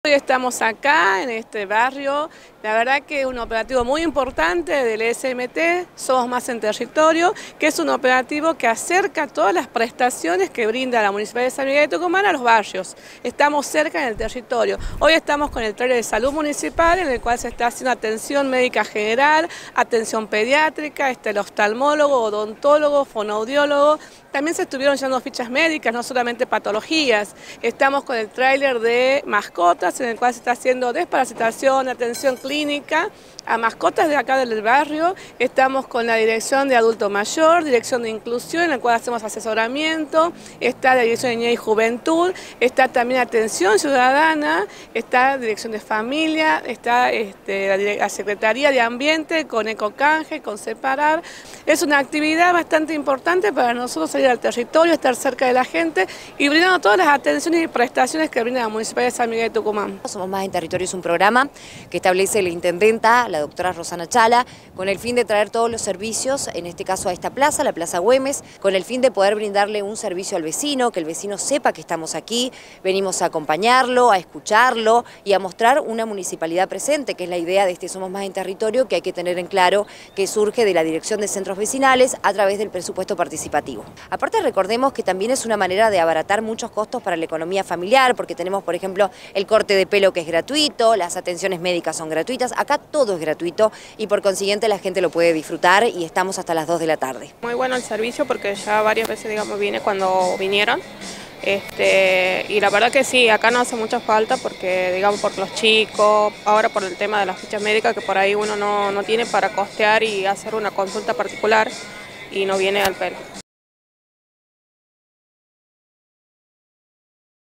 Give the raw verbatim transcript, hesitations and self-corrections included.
Hoy estamos acá en este barrio, la verdad que es un operativo muy importante del S M T, Somos Más en Territorio, que es un operativo que acerca todas las prestaciones que brinda la Municipalidad de San Miguel de Tucumán a los barrios. Estamos cerca en el territorio. Hoy estamos con el trailer de salud municipal, en el cual se está haciendo atención médica general, atención pediátrica, está el oftalmólogo, odontólogo, fonoaudiólogo. También se estuvieron llevando fichas médicas, no solamente patologías. Estamos con el tráiler de mascotas, en el cual se está haciendo desparasitación, atención clínica a mascotas de acá del barrio. Estamos con la dirección de adulto mayor, dirección de inclusión, en la cual hacemos asesoramiento. Está la dirección de niñez y juventud, está también atención ciudadana, está dirección de familia, está este, la, la Secretaría de Ambiente con Ecocanje, con Separar. Es una actividad bastante importante para nosotros salir al territorio, estar cerca de la gente y brindando todas las atenciones y prestaciones que brinda la Municipalidad de San Miguel de Tucumán. Somos Más en Territorio es un programa que establece la intendenta, la doctora Rosana Chala, con el fin de traer todos los servicios, en este caso a esta plaza, la Plaza Güemes, con el fin de poder brindarle un servicio al vecino, que el vecino sepa que estamos aquí, venimos a acompañarlo, a escucharlo y a mostrar una municipalidad presente, que es la idea de este Somos Más en Territorio, que hay que tener en claro que surge de la Dirección de Centros Vecinales a través del presupuesto participativo. Aparte recordemos que también es una manera de abaratar muchos costos para la economía familiar, porque tenemos por ejemplo el corte de pelo que es gratuito, las atenciones médicas son gratuitas, acá todo es gratuito y por consiguiente la gente lo puede disfrutar y estamos hasta las dos de la tarde. Muy bueno el servicio porque ya varias veces digamos vine cuando vinieron. Este, y la verdad que sí, acá no hace mucha falta porque digamos por los chicos, ahora por el tema de las fichas médicas que por ahí uno no, no tiene para costear y hacer una consulta particular y no viene al pelo.